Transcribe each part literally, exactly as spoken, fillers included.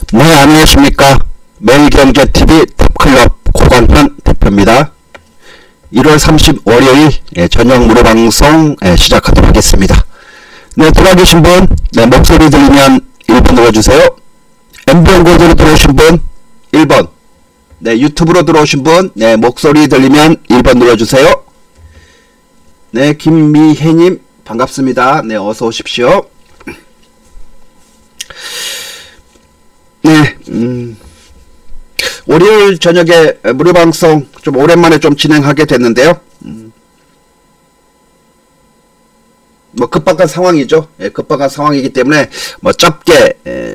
네, 안녕하십니까. 매일경제티비 탑클럽 고관현 대표입니다. 일월 삼십 월요일 예, 저녁 무료방송 예, 시작하도록 하겠습니다. 네, 들어와 계신 분, 네, 목소리 들리면 일 번 눌러주세요. 엠비연고대로 들어오신 분, 일 번. 네, 유튜브로 들어오신 분, 네, 목소리 들리면 일 번 눌러주세요. 네, 김미혜님, 반갑습니다. 네, 어서 오십시오. 네, 음, 월요일 저녁에 무료방송 좀 오랜만에 좀 진행하게 됐는데요. 음, 뭐 급박한 상황이죠. 예, 급박한 상황이기 때문에 뭐 짧게 에,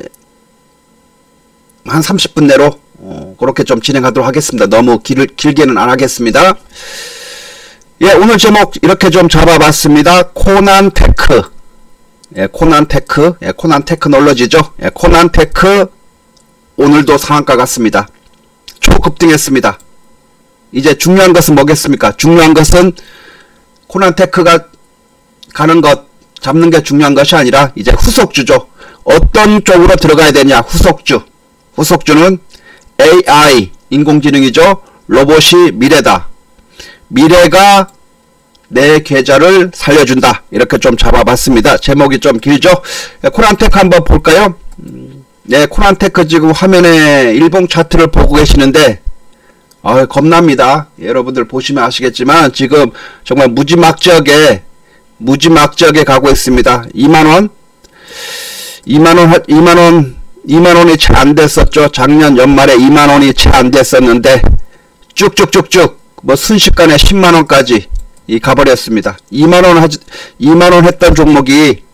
한 삼십 분 내로 어, 그렇게 좀 진행하도록 하겠습니다. 너무 길, 길게는 안 하겠습니다. 예, 오늘 제목 이렇게 좀 잡아봤습니다. 코난 테크. 예, 코난 테크. 예, 코난 테크놀로지죠. 예, 코난 테크 오늘도 상한가 같습니다. 초급등했습니다. 이제 중요한 것은 뭐겠습니까? 중요한 것은 코난 테크가 가는 것, 잡는 게 중요한 것이 아니라 이제 후속주죠. 어떤 쪽으로 들어가야 되냐? 후속주. 후속주는 에이아이, 인공지능이죠. 로봇이 미래다. 미래가 내 계좌를 살려준다. 이렇게 좀 잡아봤습니다. 제목이 좀 길죠? 코난 테크 한번 볼까요? 네, 코난 테크 지금 화면에 일봉 차트를 보고 계시는데 아, 겁납니다. 여러분들 보시면 아시겠지만 지금 정말 무지막지하게 무지막지하게 가고 있습니다. 이만 원 이만 원 이만 원 이만 원이 채 안 됐었죠. 작년 연말에 이만 원이 채 안 됐었는데 쭉쭉쭉쭉 뭐 순식간에 십만 원까지 이 가버렸습니다. 이만 원 하지 이만 원 했던 종목이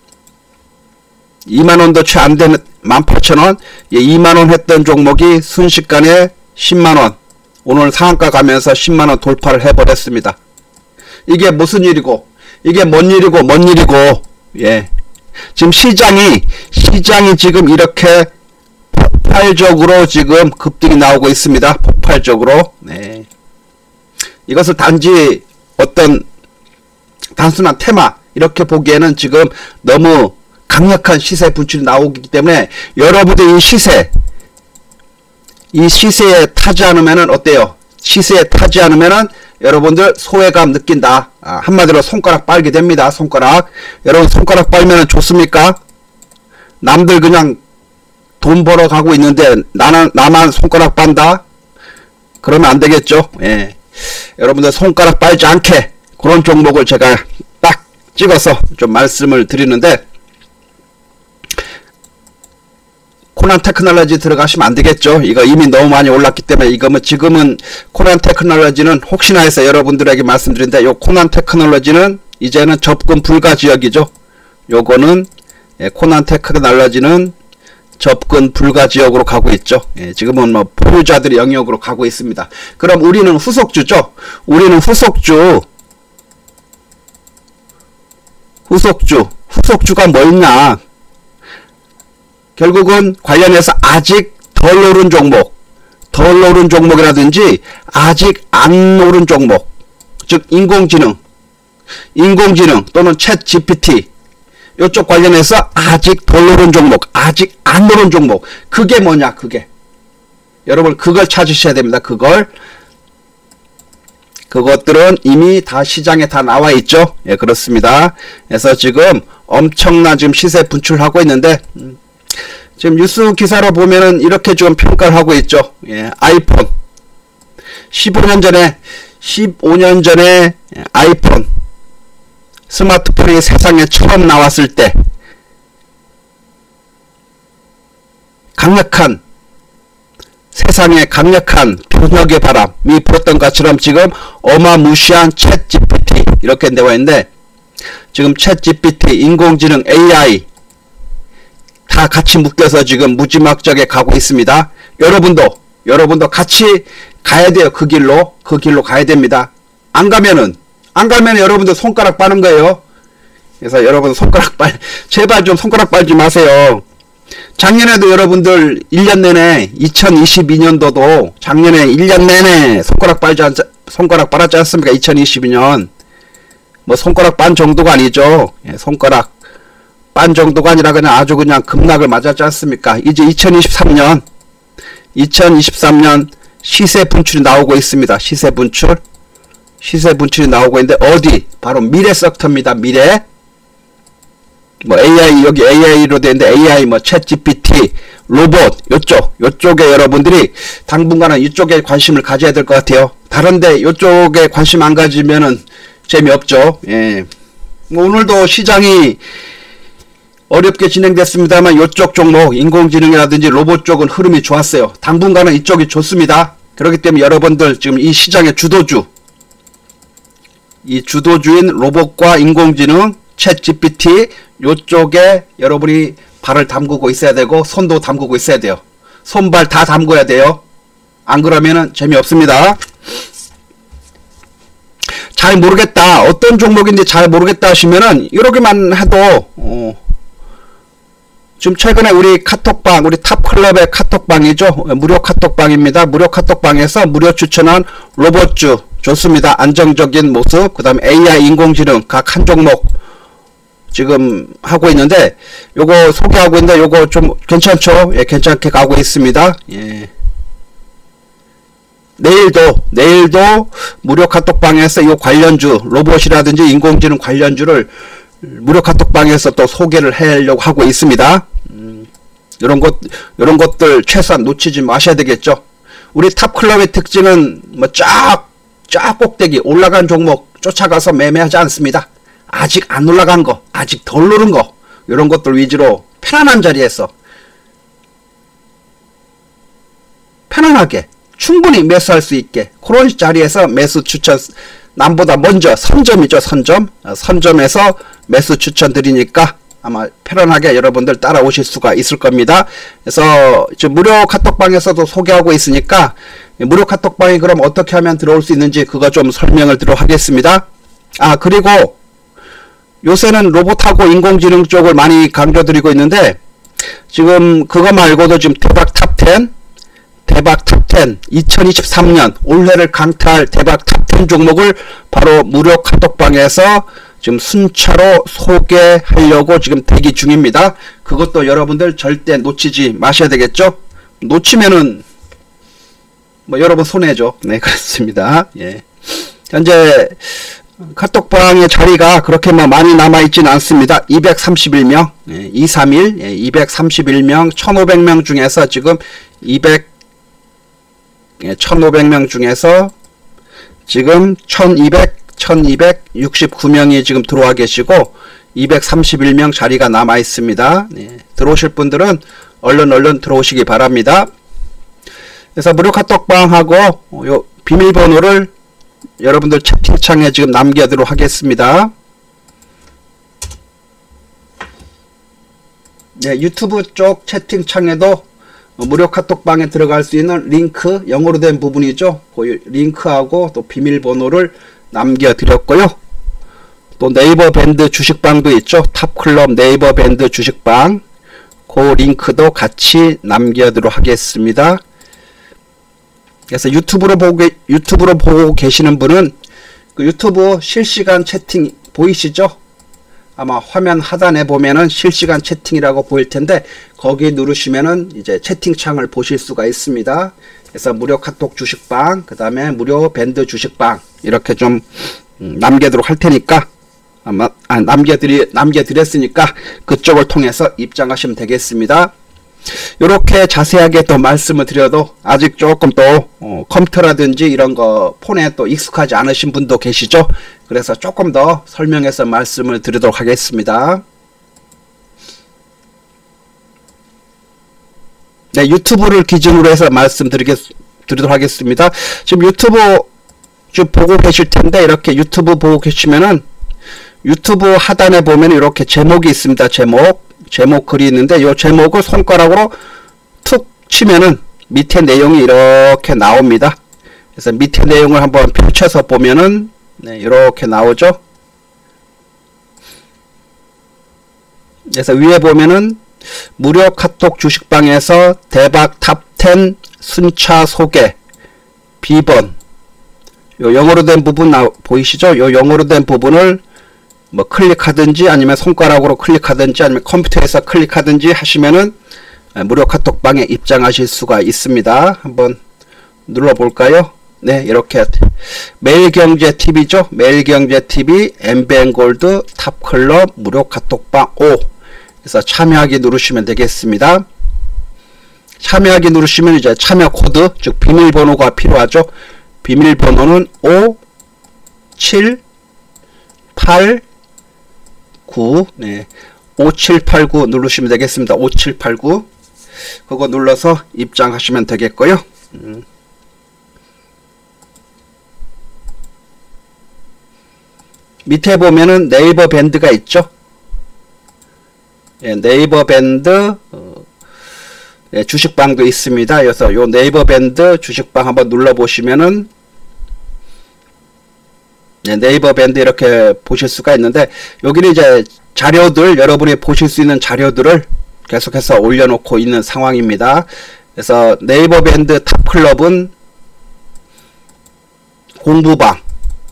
이만 원도 채 안 되는 만 팔천 원, 예, 이만 원 했던 종목이 순식간에 십만 원, 오늘 상한가 가면서 십만 원 돌파를 해버렸습니다. 이게 무슨 일이고, 이게 뭔 일이고, 뭔 일이고, 예. 지금 시장이, 시장이 지금 이렇게 폭발적으로 지금 급등이 나오고 있습니다. 폭발적으로. 네. 이것을 단지 어떤 단순한 테마, 이렇게 보기에는 지금 너무 강력한 시세 분출이 나오기 때문에 여러분들 이 시세 이 시세에 타지 않으면은 어때요? 시세에 타지 않으면은 여러분들 소외감 느낀다. 아, 한마디로 손가락 빨게 됩니다. 손가락. 여러분 손가락 빨면은 좋습니까? 남들 그냥 돈 벌어 가고 있는데 나는 나만 손가락 빤다? 그러면 안 되겠죠? 예. 여러분들 손가락 빨지 않게 그런 종목을 제가 딱 찍어서 좀 말씀을 드리는데 코난 테크놀로지 들어가시면 안 되겠죠. 이거 이미 너무 많이 올랐기 때문에 이거 뭐 지금은 코난 테크놀로지는 혹시나 해서 여러분들에게 말씀드린데 요 코난 테크놀로지는 이제는 접근 불가 지역이죠. 요거는 예, 코난 테크놀로지는 접근 불가 지역으로 가고 있죠. 예, 지금은 뭐 보유자들의 영역으로 가고 있습니다. 그럼 우리는 후속주죠. 우리는 후속주 후속주 후속주가 뭐 있냐? 결국은 관련해서 아직 덜 오른 종목, 덜 오른 종목이라든지 아직 안 오른 종목, 즉 인공지능, 인공지능 또는 챗 지피티 이쪽 관련해서 아직 덜 오른 종목, 아직 안 오른 종목, 그게 뭐냐? 그게 여러분 그걸 찾으셔야 됩니다. 그걸 그것들은 이미 다 시장에 다 나와 있죠. 예, 그렇습니다. 그래서 지금 엄청난 지금 시세 분출하고 있는데. 음, 지금 뉴스 기사로 보면은 이렇게 지금 평가를 하고 있죠. 예, 아이폰. 십오 년 전에, 십오 년 전에 아이폰. 스마트폰이 세상에 처음 나왔을 때, 강력한, 세상에 강력한 변혁의 바람이 불었던 것처럼 지금 어마무시한 챗 지피티, 이렇게 되어 있는데, 지금 챗 지피티, 인공지능, 에이아이, 다 같이 묶여서 지금 무지막지하게 가고 있습니다. 여러분도 여러분도 같이 가야 돼요. 그 길로 그 길로 가야 됩니다. 안 가면은 안 가면 여러분들 손가락 빠는 거예요. 그래서 여러분 손가락 빨 제발 좀 손가락 빨지 마세요. 작년에도 여러분들 일 년 내내 이천이십이 년도도 작년에 일 년 내내 손가락 빨지 않, 손가락 빨았지 않습니까? 이천이십이 년 뭐 손가락 빤 정도가 아니죠. 예, 손가락 반 정도가 아니라 그냥 아주 그냥 급락을 맞았지 않습니까? 이제 이천이십삼 년 이천이십삼 년 시세 분출이 나오고 있습니다. 시세 분출 시세 분출이 나오고 있는데 어디? 바로 미래 섹터입니다. 미래. 뭐 에이아이, 여기 에이아이로 되어 있는데 에이아이 뭐 챗 지피티, 로봇 요쪽 요쪽에 여러분들이 당분간은 이쪽에 관심을 가져야 될 것 같아요. 다른데 요쪽에 관심 안 가지면은 재미없죠. 예. 뭐 오늘도 시장이 어렵게 진행됐습니다만 요쪽 종목 인공지능이라든지 로봇 쪽은 흐름이 좋았어요. 당분간은 이쪽이 좋습니다. 그렇기 때문에 여러분들 지금 이 시장의 주도주, 이 주도주인 로봇과 인공지능 챗 지피티 요쪽에 여러분이 발을 담그고 있어야 되고 손도 담그고 있어야 돼요. 손발 다 담궈야 돼요. 안 그러면은 재미없습니다. 잘 모르겠다, 어떤 종목인지 잘 모르겠다 하시면은 이렇게만 해도 어, 지금 최근에 우리 카톡방, 우리 탑클럽의 카톡방이죠. 무료 카톡방입니다. 무료 카톡방에서 무료 추천한 로봇주 좋습니다. 안정적인 모습, 그 다음에 에이아이 인공지능 각 한 종목 지금 하고 있는데 요거 소개하고 있는데 요거 좀 괜찮죠? 예, 괜찮게 가고 있습니다. 예. 내일도 내일도 무료 카톡방에서 요 관련주 로봇이라든지 인공지능 관련주를 무료 카톡방에서 또 소개를 하려고 하고 있습니다. 음, 이런 것 이런 것들 최소한 놓치지 마셔야 되겠죠. 우리 탑클럽의 특징은 뭐 쫙 쫙 꼭대기 올라간 종목 쫓아가서 매매하지 않습니다. 아직 안 올라간 거, 아직 덜 오른 거, 이런 것들 위주로 편안한 자리에서 편안하게 충분히 매수할 수 있게 그런 자리에서 매수 추천, 남보다 먼저 선점이죠. 선점. 선점에서 매수 추천 드리니까 아마 편안하게 여러분들 따라오실 수가 있을 겁니다. 그래서 지금 무료 카톡방에서도 소개하고 있으니까 무료 카톡방에 그럼 어떻게 하면 들어올 수 있는지 그거 좀 설명을 드리도록 하겠습니다. 아, 그리고 요새는 로봇하고 인공지능 쪽을 많이 강조드리고 있는데 지금 그거 말고도 지금 대박 탑 텐, 대박 탑 텐 이천이십삼 년 올해를 강타할 대박 탑 텐 종목을 바로 무료 카톡방에서 지금 순차로 소개하려고 지금 대기 중입니다. 그것도 여러분들 절대 놓치지 마셔야 되겠죠. 놓치면은 뭐 여러분 손해죠. 네, 그렇습니다. 예. 현재 카톡방의 자리가 그렇게 뭐 많이 남아있지는 않습니다. 이백삼십일 명, 예, 이백삼십일, 예, 이백삼십일 명, 천오백 명 중에서 지금 이백, 예, 천오백 명 중에서 지금 천이백, 천이백육십구 명이 지금 들어와 계시고 이백삼십일 명 자리가 남아 있습니다. 예, 들어오실 분들은 얼른 얼른 들어오시기 바랍니다. 그래서 무료 카톡방하고 요 비밀번호를 여러분들 채팅창에 지금 남겨두도록 하겠습니다. 네, 유튜브 쪽 채팅창에도 무료 카톡방에 들어갈 수 있는 링크, 영어로 된 부분이죠. 그 링크하고 또 비밀번호를 남겨드렸고요. 또 네이버 밴드 주식방도 있죠. 탑클럽 네이버 밴드 주식방, 그 링크도 같이 남겨두도록 하겠습니다. 그래서 유튜브로 보고, 유튜브로 보고 계시는 분은 그 유튜브 실시간 채팅 보이시죠? 아마 화면 하단에 보면은 실시간 채팅이라고 보일 텐데 거기 누르시면은 이제 채팅창을 보실 수가 있습니다. 그래서 무료 카톡 주식방, 그 다음에 무료 밴드 주식방 이렇게 좀 남겨두도록 할 테니까 아마 아, 남겨드리 남겨드렸으니까 그쪽을 통해서 입장하시면 되겠습니다. 이렇게 자세하게 또 말씀을 드려도 아직 조금 또 어, 컴퓨터라든지 이런 거 폰에 또 익숙하지 않으신 분도 계시죠. 그래서 조금 더 설명해서 말씀을 드리도록 하겠습니다. 네, 유튜브를 기준으로 해서 말씀드리겠 드리도록 하겠습니다. 지금 유튜브 지금 보고 계실 텐데 이렇게 유튜브 보고 계시면은 유튜브 하단에 보면 이렇게 제목이 있습니다. 제목 제목 글이 있는데 이 제목을 손가락으로 툭 치면은 밑에 내용이 이렇게 나옵니다. 그래서 밑에 내용을 한번 펼쳐서 보면은 네, 이렇게 나오죠. 그래서 위에 보면은 무료 카톡 주식방에서 대박 탑 텐 순차 소개 비번 요 영어로 된 부분 나, 보이시죠? 요 영어로 된 부분을 뭐 클릭하든지 아니면 손가락으로 클릭하든지 아니면 컴퓨터에서 클릭하든지 하시면은 무료 카톡방에 입장하실 수가 있습니다. 한번 눌러볼까요? 네, 이렇게 매일경제티비죠. 매일경제티비 엠비엔골드 탑클럽 무료 카톡방 오 그래서 참여하기 누르시면 되겠습니다. 참여하기 누르시면 이제 참여 코드 즉 비밀번호가 필요하죠. 비밀번호는 오 칠 팔 구 네, 오칠팔구 누르시면 되겠습니다. 오칠팔구 그거 눌러서 입장하시면 되겠고요. 음. 밑에 보면은 네이버 밴드가 있죠. 예, 네이버 밴드 어, 예, 주식방도 있습니다. 그래서 요 네이버 밴드 주식방 한번 눌러 보시면은 예, 네이버 밴드 이렇게 보실 수가 있는데 여기는 이제 자료들 여러분이 보실 수 있는 자료들을 계속해서 올려놓고 있는 상황입니다. 그래서 네이버 밴드 탑클럽은 공부방,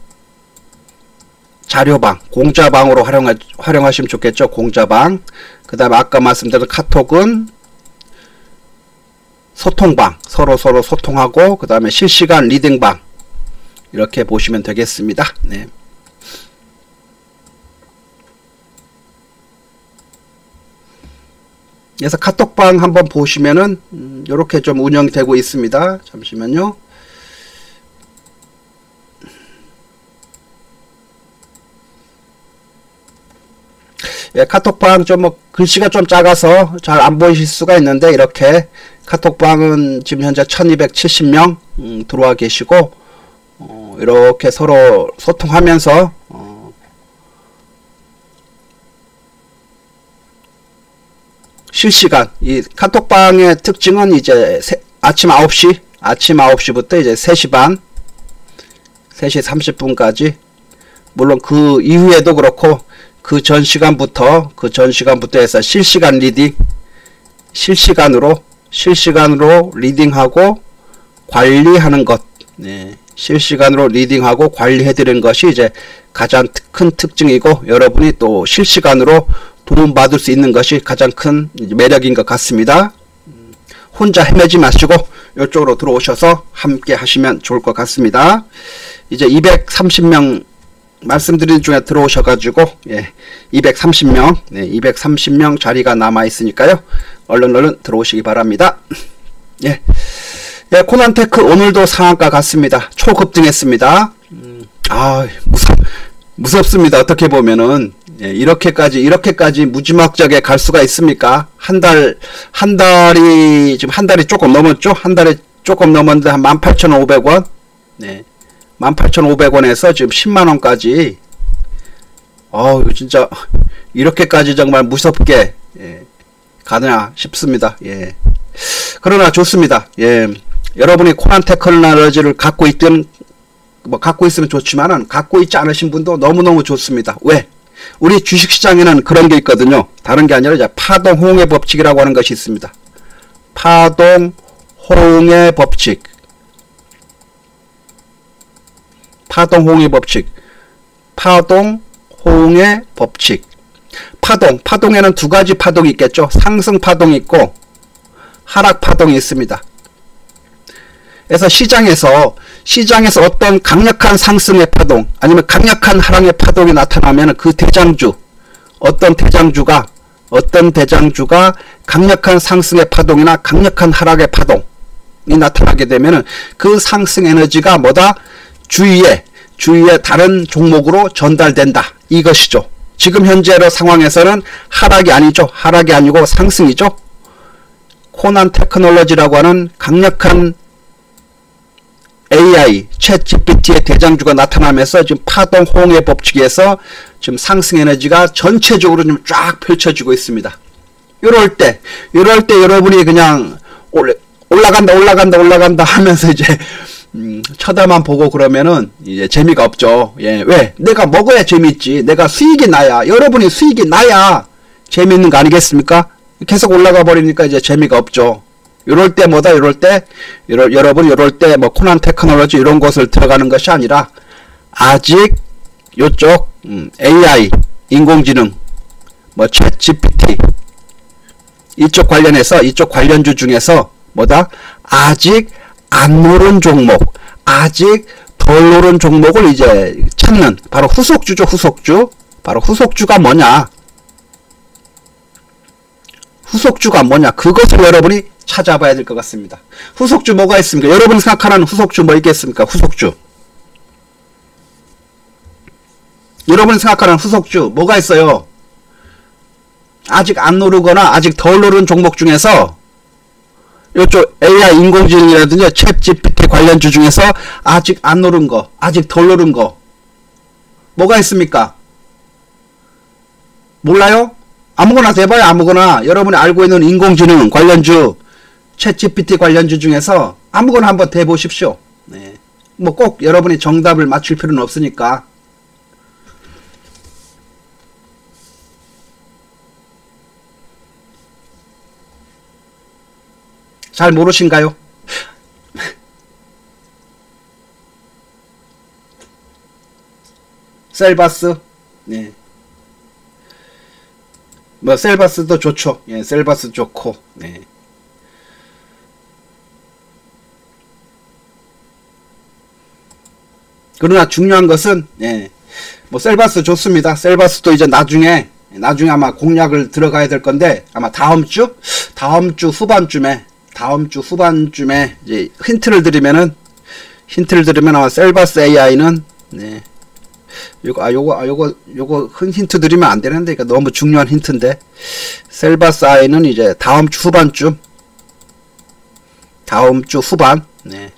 자료방, 공짜방으로 활용하, 활용하시면 좋겠죠. 공짜방. 그 다음에 아까 말씀드린 카톡은 소통방, 서로 서로 소통하고 그 다음에 실시간 리딩방 이렇게 보시면 되겠습니다. 네. 그래서 카톡방 한번 보시면은 음, 이렇게 좀 운영되고 있습니다. 잠시만요. 예, 카톡방 좀 뭐 글씨가 좀 작아서 잘 안 보이실 수가 있는데 이렇게 카톡방은 지금 현재 천이백칠십 명 음, 들어와 계시고 어, 이렇게 서로 소통하면서 어, 실시간 이 카톡방의 특징은 이제 세, 아침 아홉 시 아침 아홉 시부터 이제 세 시 반 세 시 삼십 분까지 물론 그 이후에도 그렇고 그 전 시간부터 그 전 시간부터 해서 실시간 리딩 실시간으로 실시간으로 리딩하고 관리하는 것 네, 실시간으로 리딩하고 관리해드리는 것이 이제 가장 큰 특징이고 여러분이 또 실시간으로 도움받을 수 있는 것이 가장 큰 매력인 것 같습니다. 혼자 헤매지 마시고 이쪽으로 들어오셔서 함께 하시면 좋을 것 같습니다. 이제 이백삼십 명 말씀드린 중에 들어오셔가지고 예, 이백삼십 명 네, 이백삼십 명 자리가 남아 있으니까요. 얼른 얼른 들어오시기 바랍니다. 예, 예 코난테크 오늘도 상한가 갔습니다. 초급등했습니다. 음, 아 무섭 무섭습니다. 어떻게 보면은 예, 이렇게까지 이렇게까지 무지막지하게 갈 수가 있습니까? 한 달 한 달이 지금 한 달이 조금 넘었죠? 한 달에 조금 넘었는데 한 만 팔천오백 원 네. 만 팔천오백 원에서 지금 십만 원까지 어우 진짜 이렇게까지 정말 무섭게 예, 가느냐 싶습니다. 예. 그러나 좋습니다. 예. 여러분이 코난 테크놀로지를 갖고 있든 뭐 갖고 있으면 좋지만은 갖고 있지 않으신 분도 너무너무 좋습니다. 왜? 우리 주식시장에는 그런 게 있거든요. 다른 게 아니라 이제 파동 호응의 법칙이라고 하는 것이 있습니다. 파동 호응의 법칙 파동 호응의 법칙 파동 호응의 법칙 파동 파동에는 두 가지 파동이 있겠죠. 상승 파동이 있고 하락 파동이 있습니다. 그래서 시장에서 시장에서 어떤 강력한 상승의 파동 아니면 강력한 하락의 파동이 나타나면 그 대장주 어떤 대장주가 어떤 대장주가 강력한 상승의 파동이나 강력한 하락의 파동이 나타나게 되면 그 상승 에너지가 뭐다? 주위에 주위에 다른 종목으로 전달된다 이것이죠. 지금 현재의 상황에서는 하락이 아니죠. 하락이 아니고 상승이죠. 코난 테크놀로지라고 하는 강력한 에이아이, 챗 지피티의 대장주가 나타나면서 지금 파동 호응의 법칙에서 지금 상승 에너지가 전체적으로 좀 쫙 펼쳐지고 있습니다. 이럴 때, 이럴 때 여러분이 그냥 올라간다, 올라간다, 올라간다 하면서 이제 음, 쳐다만 보고 그러면은 이제 재미가 없죠. 예, 왜? 내가 먹어야 재미있지. 내가 수익이 나야. 여러분이 수익이 나야 재미있는 거 아니겠습니까? 계속 올라가 버리니까 이제 재미가 없죠. 이럴 때 뭐다? 이럴 때 이럴, 여러분 이럴 때 뭐 코난 테크놀로지 이런 것을 들어가는 것이 아니라 아직 요쪽 음, 에이아이 인공지능 뭐 챗 지피티 이쪽 관련해서 이쪽 관련주 중에서 뭐다 아직 안 오른 종목 아직 덜 오른 종목을 이제 찾는 바로 후속주죠. 후속주 바로 후속주가 뭐냐 후속주가 뭐냐 그것을 여러분이 찾아봐야 될 것 같습니다. 후속주 뭐가 있습니까? 여러분이 생각하는 후속주 뭐 있겠습니까? 후속주 여러분이 생각하는 후속주 뭐가 있어요? 아직 안 오르거나 아직 덜 오른 종목 중에서 요쪽 에이아이 인공지능이라든지 챗 지피티 관련주 중에서 아직 안 오른 거 아직 덜 오른 거 뭐가 있습니까? 몰라요? 아무거나 대봐요. 아무거나 여러분이 알고 있는 인공지능 관련주 챗 지피티 관련주 중에서 아무거나 한번 대보십시오. 네. 뭐 꼭 여러분이 정답을 맞출 필요는 없으니까. 잘 모르신가요? 셀바스? 네. 뭐 셀바스도 좋죠. 예, 셀바스 좋고. 네. 그러나 중요한 것은 예, 뭐 셀바스 좋습니다. 셀바스도 이제 나중에 나중에 아마 공략을 들어가야 될 건데 아마 다음 주 다음 주 후반쯤에 다음 주 후반쯤에 이제 힌트를 드리면은 힌트를 드리면 아마 셀바스 에이아이는 네. 요거 아 요거 아 요거 요거 큰 힌트 드리면 안 되는데 이거 너무 중요한 힌트인데 셀바스 아이는 이제 다음 주 후반쯤 다음 주 후반 네.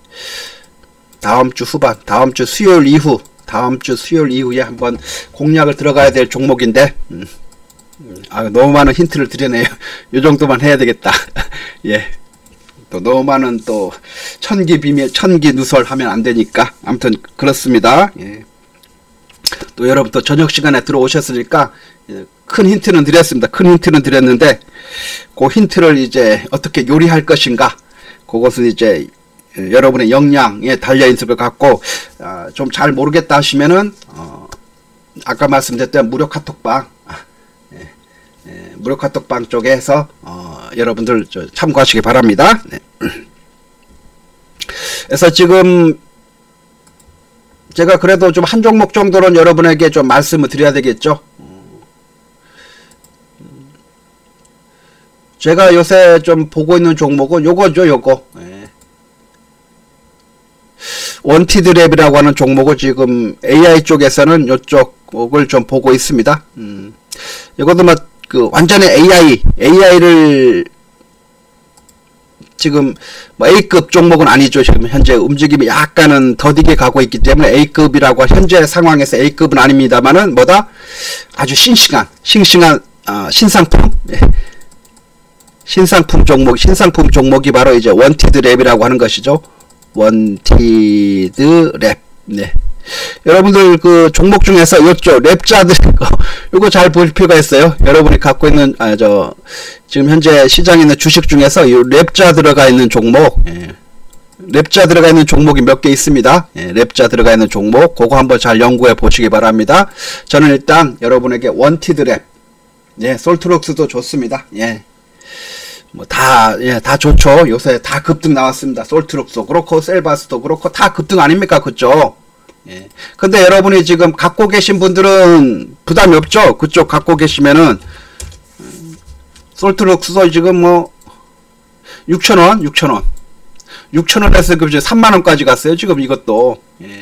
다음 주 후반 다음 주 수요일 이후 다음 주 수요일 이후에 한번 공략을 들어가야 될 종목인데 음. 아 너무 많은 힌트를 드리네요. 요 정도만 해야 되겠다. 예. 또 너무 많은 또 천기 비밀 천기 누설 하면 안 되니까 아무튼 그렇습니다. 예. 또 여러분 또 저녁 시간에 들어오셨으니까 큰 힌트는 드렸습니다. 큰 힌트는 드렸는데 그 힌트를 이제 어떻게 요리할 것인가 그것은 이제 여러분의 역량에 달려있을 것 같고 아, 좀 잘 모르겠다 하시면은 어, 아까 말씀드렸던 무료 카톡방 예, 예, 무료 카톡방 쪽에서 어, 여러분들 참고하시기 바랍니다. 네. 그래서 지금 제가 그래도 좀 한 종목 정도는 여러분에게 좀 말씀을 드려야 되겠죠. 제가 요새 좀 보고 있는 종목은 요거죠, 요거. 예. 원티드랩이라고 하는 종목을 지금 에이아이 쪽에서는 요쪽을 좀 보고 있습니다. 음. 이것도 막 그 완전히 에이아이, 에이아이를 지금 뭐 A급 종목은 아니죠. 지금 현재 움직임이 약간은 더디게 가고 있기 때문에 A급이라고 현재 상황에서 A급은 아닙니다만은 뭐다 아주 싱싱한 싱싱한 어, 신상품 예. 신상품 종목 신상품 종목이 바로 이제 원티드 랩이라고 하는 것이죠. 원티드 랩. 네. 여러분들 그 종목 중에서 요쪽 랩자들 요거 잘 볼 필요가 있어요. 여러분이 갖고 있는 아 저 지금 현재 시장에 있는 주식 중에서 요 랩자 들어가 있는 종목 예. 랩자 들어가 있는 종목이 몇 개 있습니다. 예, 랩자 들어가 있는 종목 그거 한번 잘 연구해 보시기 바랍니다. 저는 일단 여러분에게 원티드 랩 예, 솔트록스도 좋습니다. 예. 뭐 다 예, 다 좋죠. 요새 다 급등 나왔습니다. 솔트록스도 그렇고 셀바스도 그렇고 다 급등 아닙니까? 그죠? 예. 근데 여러분이 지금 갖고 계신 분들은 부담이 없죠? 그쪽 갖고 계시면은, 솔트록스도 지금 뭐, 육천 원, 육천 원. 육천 원에서 그 이제 삼만 원까지 갔어요. 지금 이것도. 예.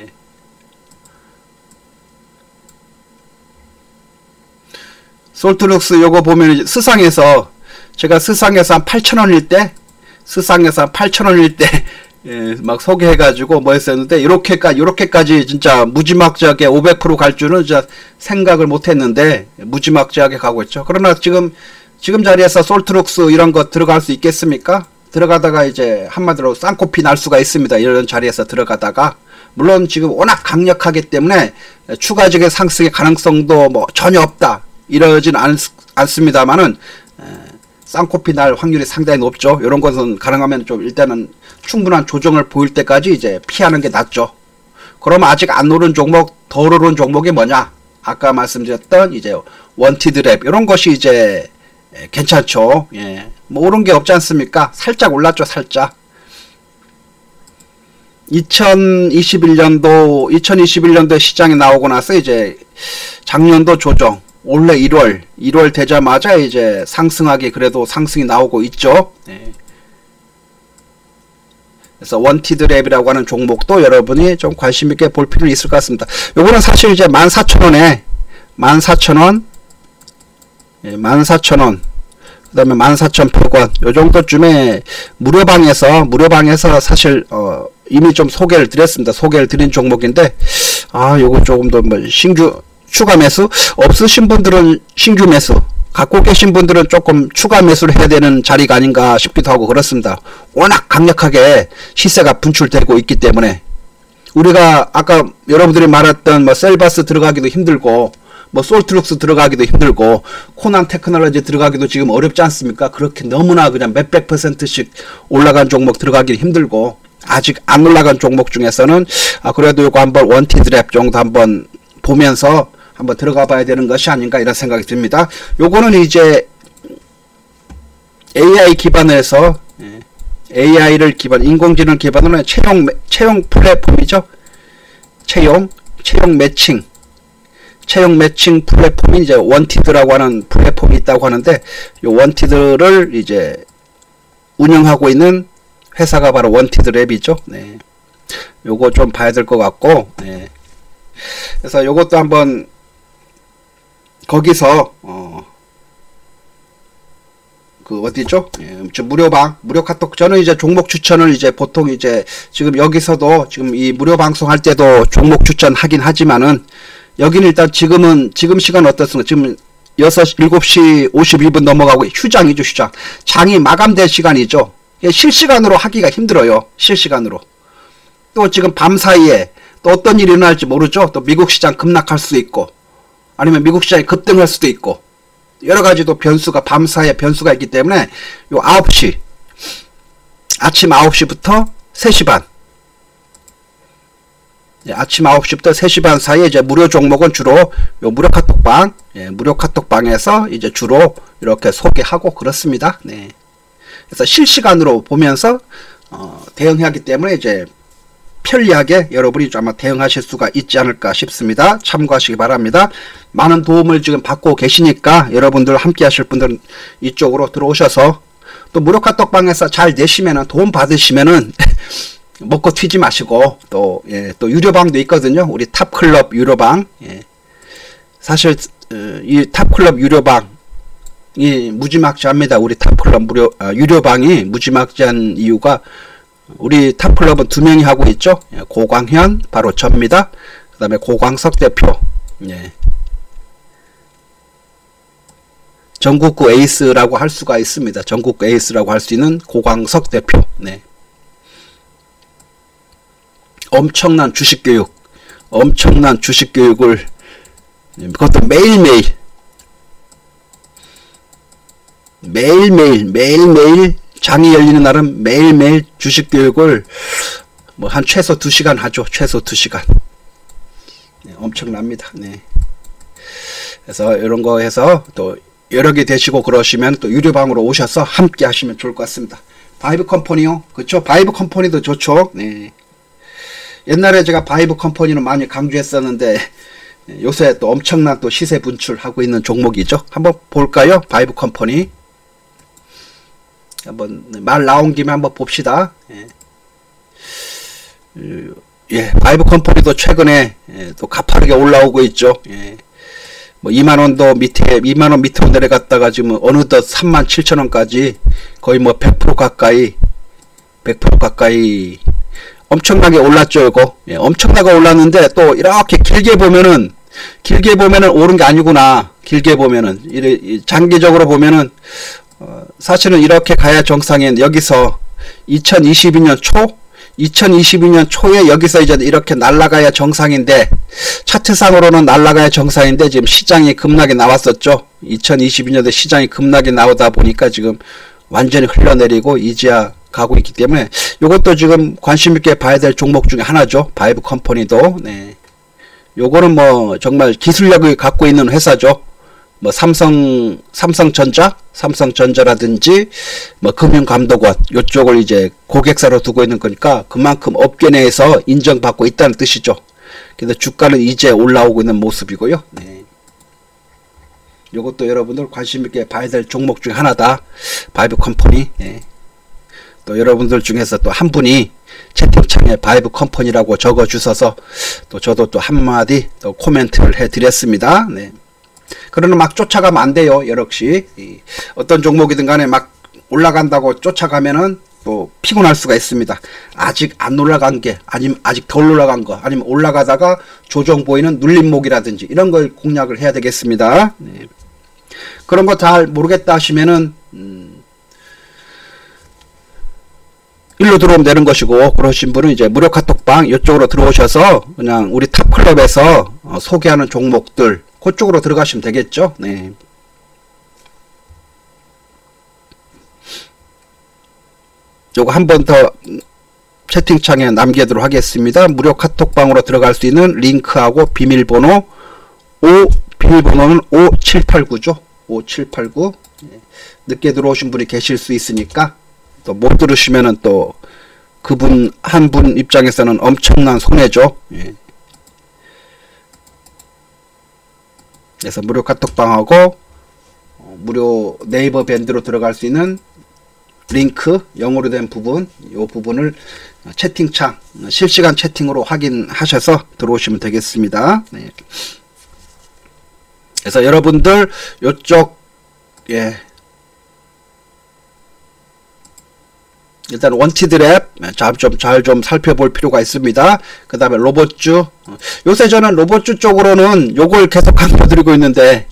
솔트록스 요거 보면 이제 스상에서, 제가 스상에서 한 팔천 원일 때, 스상에서 한 팔천 원일 때, 예, 막 소개해가지고 뭐 했었는데, 이렇게까지, 이렇게까지 진짜 무지막지하게 오백 퍼센트 갈 줄은 진짜 생각을 못 했는데, 무지막지하게 가고 있죠. 그러나 지금, 지금 자리에서 솔트록스 이런 거 들어갈 수 있겠습니까? 들어가다가 이제 한마디로 쌍코피 날 수가 있습니다. 이런 자리에서 들어가다가. 물론 지금 워낙 강력하기 때문에 추가적인 상승의 가능성도 뭐 전혀 없다. 이러진 않, 않습니다만은, 쌍코피 날 확률이 상당히 높죠. 이런 것은 가능하면 좀 일단은 충분한 조정을 보일 때까지 이제 피하는 게 낫죠. 그러면 아직 안 오른 종목, 덜 오른 종목이 뭐냐? 아까 말씀드렸던 이제 원티드 랩 이런 것이 이제 괜찮죠. 예. 뭐 오른 게 없지 않습니까? 살짝 올랐죠, 살짝. 이천이십일 년도 이천이십일 년도에 시장에 나오고 나서 이제 작년도 조정, 올해 일월 일월 되자마자 이제 상승하기 그래도 상승이 나오고 있죠. 예. 그래서 원티드 랩이라고 하는 종목도 여러분이 좀 관심 있게 볼 필요는 있을 것 같습니다. 요거는 사실 이제 만 사천 원에 만 사천 원, 예, 만 사천 원, 그 다음에 만 사천백 원, 요 정도쯤에 무료방에서, 무료방에서 사실, 어, 이미 좀 소개를 드렸습니다. 소개를 드린 종목인데, 아, 요거 조금 더 뭐, 신규, 추가 매수? 없으신 분들은 신규 매수, 갖고 계신 분들은 조금 추가 매수를 해야 되는 자리가 아닌가 싶기도 하고 그렇습니다. 워낙 강력하게 시세가 분출되고 있기 때문에 우리가 아까 여러분들이 말했던 뭐 셀바스 들어가기도 힘들고 뭐 솔트룩스 들어가기도 힘들고 코난 테크놀로지 들어가기도 지금 어렵지 않습니까? 그렇게 너무나 그냥 몇백 퍼센트씩 올라간 종목 들어가기 힘들고 아직 안 올라간 종목 중에서는 아 그래도 요거 한번 원티드 랩 정도 한번 보면서 한번 들어가 봐야 되는 것이 아닌가 이런 생각이 듭니다. 요거는 이제 에이아이 기반에서 에이아이를 기반, 인공지능 기반으로 채용, 채용 플랫폼이죠. 채용, 채용 매칭. 채용 매칭 플랫폼이 이제 원티드라고 하는 플랫폼이 있다고 하는데, 요 원티드를 이제 운영하고 있는 회사가 바로 원티드 랩이죠. 네. 요거 좀 봐야 될 것 같고, 네. 그래서 요것도 한번 거기서 어, 그 어디죠? 예, 무료방, 무료 카톡. 저는 이제 종목 추천을 이제 보통 이제 지금 여기서도 지금 이 무료 방송 할 때도 종목 추천 하긴 하지만은 여기는 일단 지금은 지금 시간 어떻습니까? 지금 여섯 시, 일곱 시 오십이 분 넘어가고 휴장이죠, 휴장. 장이 마감될 시간이죠. 실시간으로 하기가 힘들어요. 실시간으로. 또 지금 밤 사이에 또 어떤 일이 일어날지 모르죠. 또 미국 시장 급락할 수도 있고 아니면 미국 시장이 급등할 수도 있고 여러가지 또 변수가 밤사이에 변수가 있기 때문에 요 아홉 시 아침 아홉 시부터 세 시 반 예, 아침 아홉 시부터 세 시 반 사이에 이제 무료 종목은 주로 요 무료 카톡방 예, 무료 카톡방에서 이제 주로 이렇게 소개하고 그렇습니다. 네. 그래서 실시간으로 보면서 어, 대응하기 때문에 이제 편리하게 여러분이 아마 대응하실 수가 있지 않을까 싶습니다. 참고하시기 바랍니다. 많은 도움을 지금 받고 계시니까 여러분들 함께 하실 분들은 이쪽으로 들어오셔서 또 무료 카톡방에서 잘 내시면은 도움 받으시면은 먹고 튀지 마시고 또, 예, 또 유료방도 있거든요. 우리 탑클럽 유료방. 예. 사실 어, 이 탑클럽 유료방이 무지막지합니다. 우리 탑클럽 무료 아, 유료방이 무지막지한 이유가 우리 탑클럽은 두 명이 하고 있죠. 고광현 바로 접니다. 그 다음에 고광석 대표. 예. 전국구 에이스라고 할 수가 있습니다. 전국구 에이스라고 할 수 있는 고광석 대표. 네. 엄청난 주식교육, 엄청난 주식교육을 그것도 매일매일 매일매일 매일매일 장이 열리는 날은 매일매일 주식교육을 뭐 한 최소 두 시간 하죠. 최소 두 시간. 네, 엄청납니다. 네. 그래서 이런 거 해서 또 여러 개 되시고 그러시면 또 유료방으로 오셔서 함께 하시면 좋을 것 같습니다. 바이브 컴퍼니요. 그렇죠. 바이브 컴퍼니도 좋죠. 네. 옛날에 제가 바이브 컴퍼니는 많이 강조했었는데 요새 또 엄청난 또 시세 분출하고 있는 종목이죠. 한번 볼까요? 바이브 컴퍼니. 한번 말 나온 김에 한번 봅시다. 예, 예 바이브 컴퍼니도 최근에 예, 또 가파르게 올라오고 있죠. 예, 뭐 이만 원도 밑에 이만 원 밑으로 내려갔다가 지금 어느덧 삼만 칠천 원까지 거의 뭐 백 퍼센트 가까이 백 퍼센트 가까이 엄청나게 올랐죠. 이거 예, 엄청나게 올랐는데 또 이렇게 길게 보면은 길게 보면은 오른 게 아니구나. 길게 보면은 이래 장기적으로 보면은 어, 사실은 이렇게 가야 정상인 여기서 이천이십이 년 초 이천이십이 년 초에 여기서 이제 이렇게 날아가야 정상인데 차트상으로는 날아가야 정상인데 지금 시장이 급락이 나왔었죠. 이천이십이 년도에 시장이 급락이 나오다 보니까 지금 완전히 흘러내리고 이제야 가고 있기 때문에 요것도 지금 관심 있게 봐야 될 종목 중에 하나죠. 바이브 컴퍼니도. 네. 요거는 뭐 정말 기술력을 갖고 있는 회사죠. 뭐 삼성 삼성전자, 삼성전자라든지 뭐 금융감독원 요쪽을 이제 고객사로 두고 있는 거니까 그만큼 업계 내에서 인정받고 있다는 뜻이죠. 그래서 주가는 이제 올라오고 있는 모습이고요. 네. 요것도 여러분들 관심 있게 봐야 될 종목 중에 하나다. 바이브 컴퍼니. 네. 또 여러분들 중에서 또 한 분이 채팅창에 바이브 컴퍼니라고 적어 주셔서 또 저도 또 한마디 또 코멘트를 해 드렸습니다. 네. 그러나 막 쫓아가면 안 돼요. 역시 어떤 종목이든 간에 막 올라간다고 쫓아가면은 또 피곤할 수가 있습니다. 아직 안 올라간 게 아니면 아직 덜 올라간 거 아니면 올라가다가 조정 보이는 눌림목이라든지 이런 걸 공략을 해야 되겠습니다. 네. 그런 거 잘 모르겠다 하시면은 음 일로 들어오면 되는 것이고, 그러신 분은 이제 무료 카톡방 이쪽으로 들어오셔서 그냥 우리 탑클럽에서 어, 소개하는 종목들 그쪽으로 들어가시면 되겠죠. 네. 요거 한 번 더 채팅창에 남기도록 하겠습니다. 무료 카톡방으로 들어갈 수 있는 링크하고 비밀번호 오 비밀번호는 오칠팔구죠. 오칠팔구. 네. 늦게 들어오신 분이 계실 수 있으니까 또 못 들으시면은 또 그분 한 분 입장에서는 엄청난 손해죠. 예. 그래서 무료 카톡방하고 어, 무료 네이버 밴드로 들어갈 수 있는 링크 영어로 된 부분 이 부분을 채팅창 실시간 채팅으로 확인하셔서 들어오시면 되겠습니다. 네. 그래서 여러분들 요쪽 예 일단 원티드랩 좀 잘 좀 살펴볼 필요가 있습니다. 그 다음에 로봇주 요새 저는 로봇주 쪽으로는 요걸 계속 강조드리고 있는데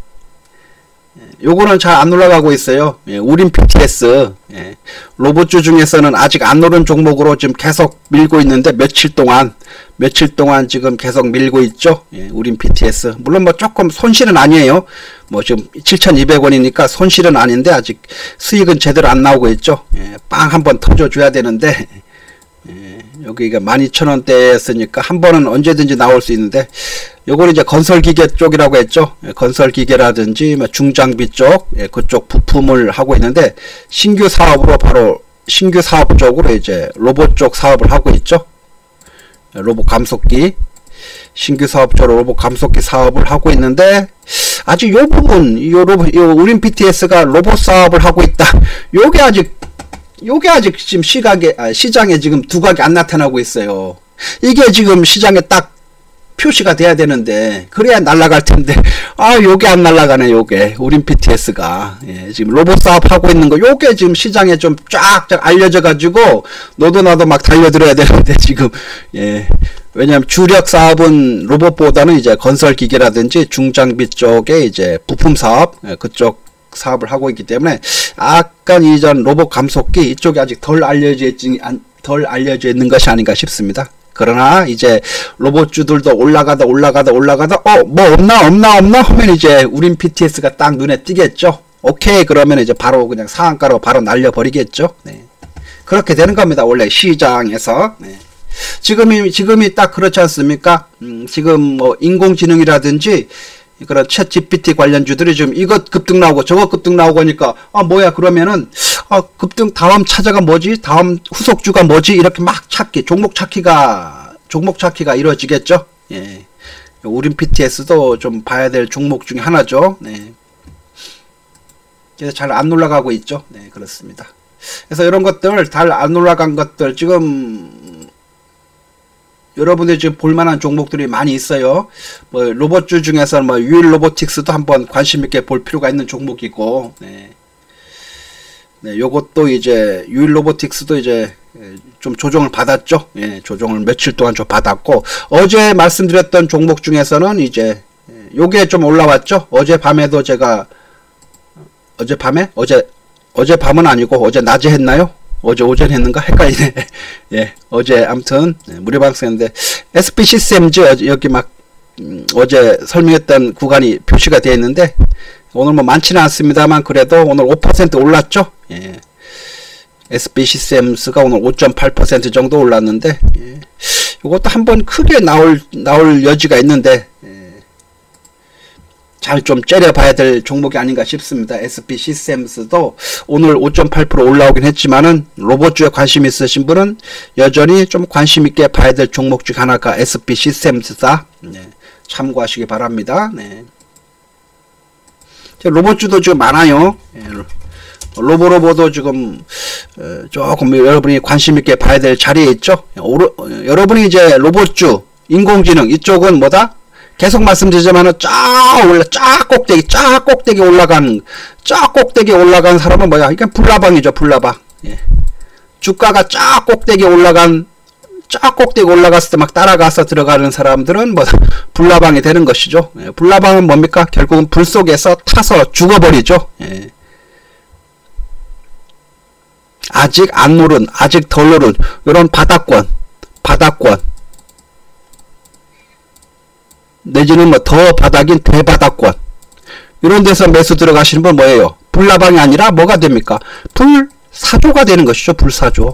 요거는 잘 안 올라가고 있어요. 예, 우린 피티에스 예, 로봇주 중에서는 아직 안 오른 종목으로 지금 계속 밀고 있는데 며칠 동안 며칠 동안 지금 계속 밀고 있죠. 예, 우린 피티에스 물론 뭐 조금 손실은 아니에요. 뭐 지금 칠천이백 원이니까 손실은 아닌데 아직 수익은 제대로 안 나오고 있죠. 예, 빵 한번 터져 줘야 되는데 예, 여기가 만 이천 원대였으니까 한 번은 언제든지 나올 수 있는데 요거는 이제 건설기계 쪽이라고 했죠. 예, 건설기계라든지 뭐 중장비 쪽 예, 그쪽 부품을 하고 있는데 신규 사업으로 바로 신규 사업 쪽으로 이제 로봇 쪽 사업을 하고 있죠. 예, 로봇 감속기 신규 사업 쪽으로 로봇 감속기 사업을 하고 있는데 아직 요 부분 요 로봇 요 우린 피티에스가 로봇 사업을 하고 있다. 요게 아직 요게 아직 지금 시각에 아, 시장에 지금 두각이 안 나타나고 있어요. 이게 지금 시장에 딱 표시가 돼야 되는데 그래야 날아갈 텐데 아 요게 안 날아가네. 요게 우린 피티에스가 예, 지금 로봇 사업 하고 있는 거 요게 지금 시장에 좀 쫙쫙 알려져 가지고 너도 나도 막 달려들어야 되는데 지금 예 왜냐하면 주력 사업은 로봇보다는 이제 건설기계라든지 중장비 쪽에 이제 부품 사업 예, 그쪽 사업을 하고 있기 때문에 약간 이전 로봇 감속기 이쪽이 아직 덜 알려져 있지 덜 알려져 있는 것이 아닌가 싶습니다. 그러나 이제 로봇주들도 올라가다 올라가다 올라가다 어 뭐 없나 없나 없나 하면 이제 우린 피티에스가 딱 눈에 띄겠죠. 오케이 그러면 이제 바로 그냥 상한가로 바로 날려버리겠죠. 네. 그렇게 되는 겁니다. 원래 시장에서. 네. 지금이 지금이 딱 그렇지 않습니까? 음, 지금 뭐 인공지능이라든지 그런 챗 지피티 관련주들이 지금 이것 급등 나오고 저것 급등 나오고 하니까 아 뭐야 그러면은 아 급등 다음 차자가 뭐지 다음 후속주가 뭐지 이렇게 막 찾기 종목 찾기가 종목 찾기가 이루어지겠죠. 예, 우린 피티에스도 좀 봐야 될 종목 중에 하나죠. 네. 그래서 잘 안 올라가고 있죠. 네, 그렇습니다. 그래서 이런 것들 잘 안 올라간 것들 지금 여러분들이 지금 볼만한 종목들이 많이 있어요. 뭐 로봇주 중에서는 뭐 유일 로보틱스도 한번 관심 있게 볼 필요가 있는 종목이고, 네, 네, 요것도 이제 유일 로보틱스도 이제 좀 조정을 받았죠. 예, 조정을 며칠 동안 좀 받았고 어제 말씀드렸던 종목 중에서는 이제 요게 좀 올라왔죠. 어제 밤에도 제가 어제 밤에 어제 어제 밤은 아니고 어제 낮에 했나요? 어제 오전 했는가? 헷갈리네. 예, 어제 아무튼 네, 무료 방송했는데 에스피씨씨엠지 어제 여기 막 음, 어제 설명했던 구간이 표시가 되어 있는데 오늘 뭐 많지는 않습니다만 그래도 오늘 오 퍼센트 올랐죠. 예, 에스비씨쌤스가 오늘 오 점 팔 퍼센트 정도 올랐는데, 예. 이것도 한번 크게 나올 나올 여지가 있는데, 예. 잘 좀 째려봐야 될 종목이 아닌가 싶습니다. 에스비씨쌤스도 오늘 오 점 팔 퍼센트 올라오긴 했지만은 로봇주에 관심 있으신 분은 여전히 좀 관심 있게 봐야 될 종목 중 하나가 에스비씨쌤스다. 네. 참고하시기 바랍니다. 네. 로봇주도 지금 많아요. 예. 로보로보도 지금 어, 조금 여러분이 관심 있게 봐야 될 자리에 있죠. 오르, 어, 여러분이 이제 로봇주, 인공지능 이쪽은 뭐다? 계속 말씀드리지만은 쫙 올라, 쫙 꼭대기, 쫙 꼭대기 올라간, 쫙 꼭대기 올라간 사람은 뭐야? 이게 불나방이죠, 불나방. 예. 주가가 쫙 꼭대기 올라간, 쫙 꼭대기 올라갔을 때 막 따라가서 들어가는 사람들은 뭐 불나방이 되는 것이죠. 예. 불나방은 뭡니까? 결국은 불 속에서 타서 죽어버리죠. 예. 아직 안 오른, 아직 덜 오른, 이런 바닥권, 바닥권, 내지는 뭐 더 바닥인 대바닥권, 이런 데서 매수 들어가시는 분 뭐예요? 불나방이 아니라 뭐가 됩니까? 불사조가 되는 것이죠, 불사조.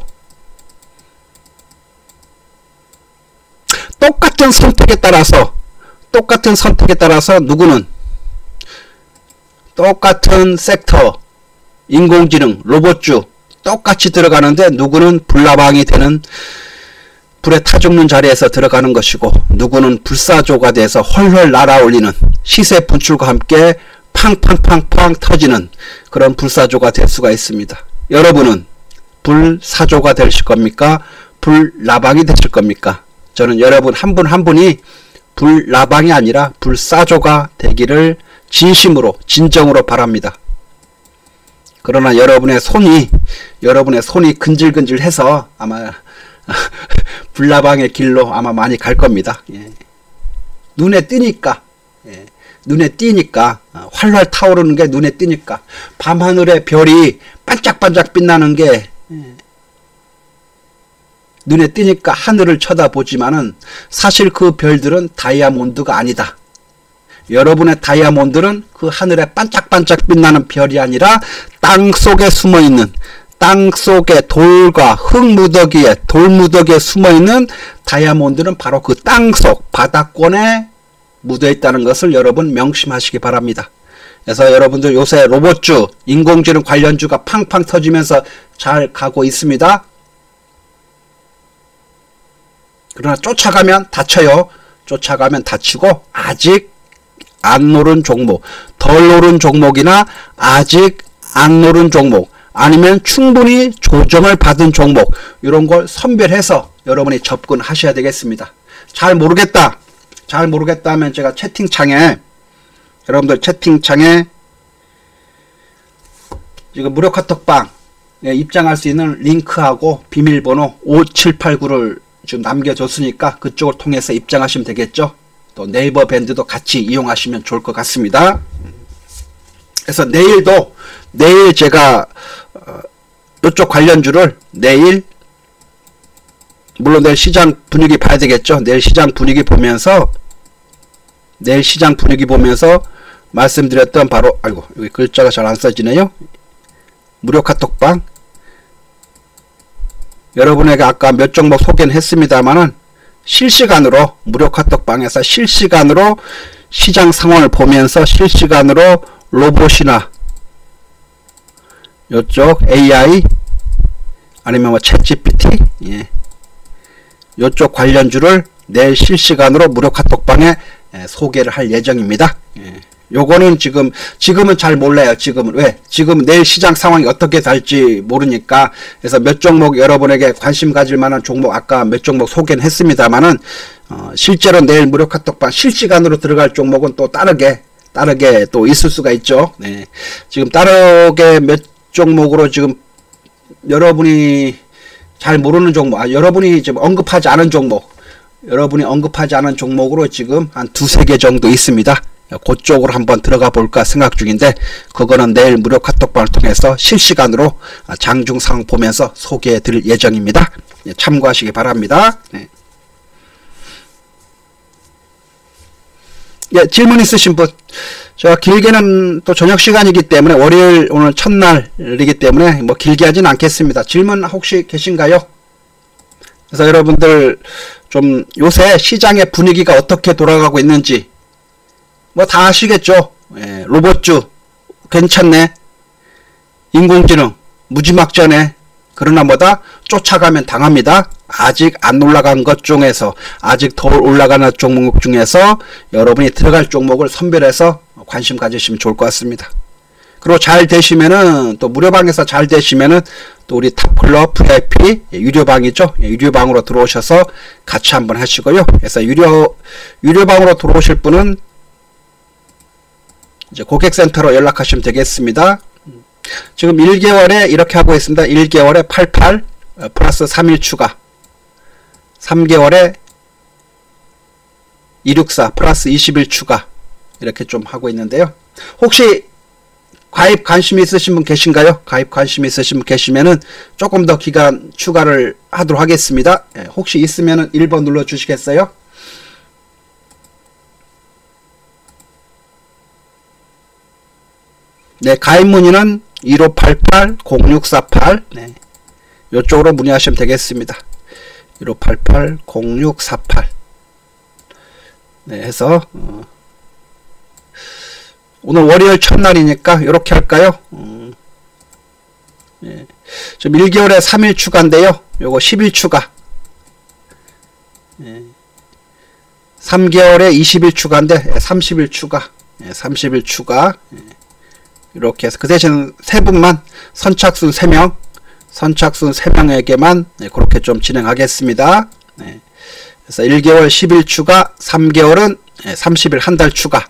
똑같은 선택에 따라서, 똑같은 선택에 따라서 누구는 똑같은 섹터, 인공지능, 로봇주, 똑같이 들어가는데 누구는 불나방이 되는 불에 타 죽는 자리에서 들어가는 것이고 누구는 불사조가 돼서 헐헐 날아올리는 시세 분출과 함께 팡팡팡팡 터지는 그런 불사조가 될 수가 있습니다. 여러분은 불사조가 되실 겁니까? 불나방이 되실 겁니까? 저는 여러분 한 분 한 분이 불나방이 아니라 불사조가 되기를 진심으로 진정으로 바랍니다. 그러나 여러분의 손이 여러분의 손이 근질근질해서 아마 불나방의 길로 아마 많이 갈 겁니다. 예. 눈에 띄니까 예. 눈에 띄니까 활활 타오르는 게 눈에 띄니까 밤하늘의 별이 반짝반짝 빛나는 게 예. 눈에 띄니까 하늘을 쳐다보지만은 사실 그 별들은 다이아몬드가 아니다. 여러분의 다이아몬드는 그 하늘에 반짝반짝 빛나는 별이 아니라 땅속에 숨어있는, 땅속에 돌과 흙무더기에 돌무더기에 숨어있는 다이아몬드는 바로 그 땅속 바닥권에 묻어있다는 것을 여러분 명심하시기 바랍니다. 그래서 여러분들 요새 로봇주, 인공지능 관련주가 팡팡 터지면서 잘 가고 있습니다. 그러나 쫓아가면 다쳐요. 쫓아가면 다치고 아직 안 오른 종목, 덜 오른 종목이나 아직 안 오른 종목, 아니면 충분히 조정을 받은 종목, 이런 걸 선별해서 여러분이 접근하셔야 되겠습니다. 잘 모르겠다, 잘 모르겠다 하면 제가 채팅창에, 여러분들 채팅창에 지금 무료 카톡방에 입장할 수 있는 링크하고 비밀번호 오칠팔구를 지금 남겨줬으니까 그쪽을 통해서 입장하시면 되겠죠. 또 네이버 밴드도 같이 이용하시면 좋을 것 같습니다. 그래서 내일도 내일 제가 어, 이쪽 관련주를 내일 물론 내일 시장 분위기 봐야 되겠죠. 내일 시장 분위기 보면서 내일 시장 분위기 보면서 말씀드렸던 바로 아이고 여기 글자가 잘 안 써지네요. 무료 카톡방 여러분에게 아까 몇 종목 소개는 했습니다만은 실시간으로 무료 카톡방에서 실시간으로 시장 상황을 보면서 실시간으로 로봇이나 요쪽 에이아이 아니면 뭐 챗지피티 예. 요쪽 관련주를 내일 실시간으로 무료 카톡방에 예, 소개를 할 예정입니다. 예. 요거는 지금 지금은 잘 몰라요. 지금은 왜? 지금 내일 시장 상황이 어떻게 될지 모르니까 그래서 몇 종목 여러분에게 관심 가질 만한 종목 아까 몇 종목 소개는 했습니다만은 어, 실제로 내일 무료 카톡방 실시간으로 들어갈 종목은 또 다르게 다르게 또 있을 수가 있죠. 네. 지금 다르게 몇 종목으로 지금 여러분이 잘 모르는 종목, 아, 여러분이 지금 언급하지 않은 종목, 여러분이 언급하지 않은 종목으로 지금 한 두세 개 정도 있습니다. 그쪽으로 한번 들어가 볼까 생각 중인데 그거는 내일 무료 카톡방을 통해서 실시간으로 장중 상황 보면서 소개해 드릴 예정입니다. 참고하시기 바랍니다. 네. 예, 질문 있으신 분. 저 길게는 또 저녁 시간이기 때문에 월요일 오늘 첫날이기 때문에 뭐 길게 하진 않겠습니다. 질문 혹시 계신가요? 그래서 여러분들 좀 요새 시장의 분위기가 어떻게 돌아가고 있는지 뭐 다 아시겠죠? 예, 로봇주 괜찮네. 인공지능 무지막지하네. 그러나 뭐다? 쫓아가면 당합니다. 아직 안 올라간 것 중에서 아직 더 올라가는 종목 중에서 여러분이 들어갈 종목을 선별해서 관심 가지시면 좋을 것 같습니다. 그리고 잘 되시면은 또 무료방에서 잘 되시면은 또 우리 탑클럽 브이아이피 유료방이죠. 유료방으로 들어오셔서 같이 한번 하시고요. 그래서 유료 유료방으로 들어오실 분은 이제 고객센터로 연락하시면 되겠습니다. 지금 일 개월에 이렇게 하고 있습니다. 일 개월에 팔십팔 플러스 삼 일 추가, 삼 개월에 이백육십사 플러스 이십 일 추가, 이렇게 좀 하고 있는데요. 혹시 가입 관심 있으신 분 계신가요? 가입 관심 있으신 분 계시면은 조금 더 기간 추가를 하도록 하겠습니다. 예, 혹시 있으면은 일 번 눌러 주시겠어요? 네, 가입 문의는 일오팔팔 공육사팔, 네, 이쪽으로 문의하시면 되겠습니다. 일오팔팔 공육사팔, 네, 해서 어, 오늘 월요일 첫날이니까 이렇게 할까요? 음, 예. 지금 일 개월에 삼 일 추가인데요. 요거 십 일 추가, 예. 삼 개월에 이십 일 추가인데 삼십 일 추가, 예, 삼십 일 추가, 예. 이렇게 해서 그 대신 세 분만, 선착순 세 명, 선착순 세 명에게만 네, 그렇게 좀 진행하겠습니다. 네. 그래서 일 개월 십 일 추가, 삼 개월은 네, 삼십 일 한 달 추가.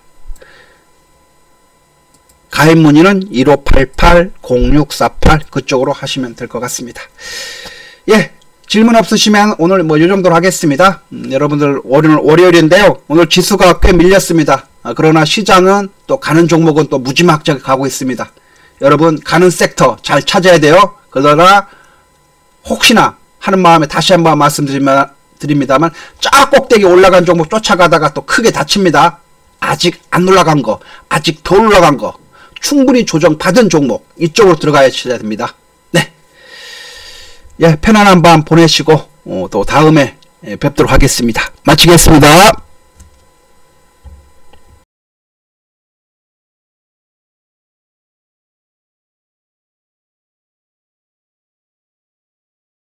가입 문의는 일오팔팔 공육사팔 그쪽으로 하시면 될 것 같습니다. 예, 질문 없으시면 오늘 뭐 이 정도로 하겠습니다. 음, 여러분들 월요일, 월요일인데요. 오늘 지수가 꽤 밀렸습니다. 아, 그러나 시장은 또 가는 종목은 또 무지막지하게 가고 있습니다. 여러분 가는 섹터 잘 찾아야 돼요. 그러나 혹시나 하는 마음에 다시 한번 말씀드립니다만 쫙 꼭대기 올라간 종목 쫓아가다가 또 크게 다칩니다. 아직 안 올라간 거, 아직 더 올라간 거, 충분히 조정받은 종목 이쪽으로 들어가야 됩니다. 네, 예, 편안한 밤 보내시고 어, 또 다음에 예, 뵙도록 하겠습니다. 마치겠습니다.